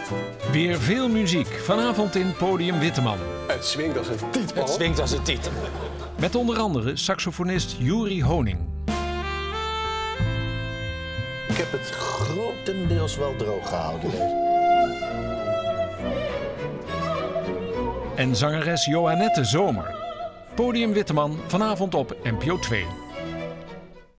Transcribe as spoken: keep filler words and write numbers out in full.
Weer veel muziek, vanavond in Podium Witteman. Het swingt als een tiet, man. Het swingt als een tiet. Met onder andere saxofonist Juri Honing. Ik heb het grotendeels wel droog gehouden. En zangeres Joannette Zomer. Podium Witteman, vanavond op N P O twee.